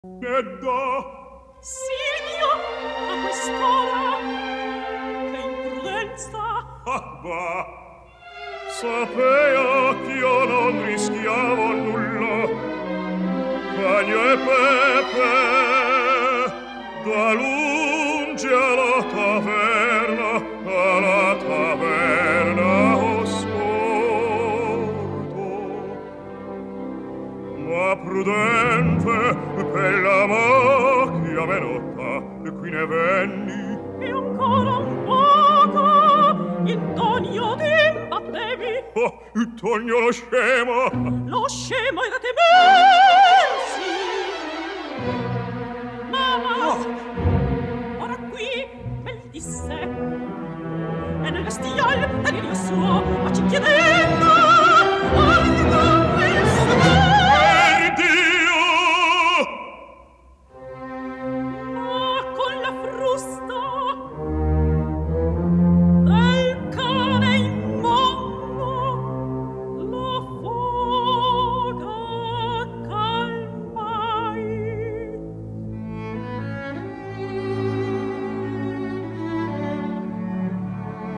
Nedda! Silvio, a quest'ora? Che imprudenza! Ah, bah! Sapea ch'io non rischiavo nulla. Cagno e Pepe, da lungi alla taverna ho sporto. Ma prudente, per la macchia menotta, qui ne venni. E ancora un poco, in Tonio t'imbattevi. Oh, il Tonio lo scemo! Lo scemo era temersi. Ma ora qui, bel disse, e nel vestiaio, dall'inio suo, ma ci chiedendo